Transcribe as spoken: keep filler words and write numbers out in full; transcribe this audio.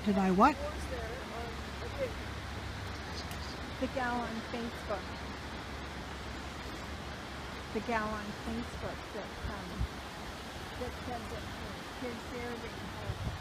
Did I what? The gal on Facebook. The gal on Facebook that um that said that her kids there they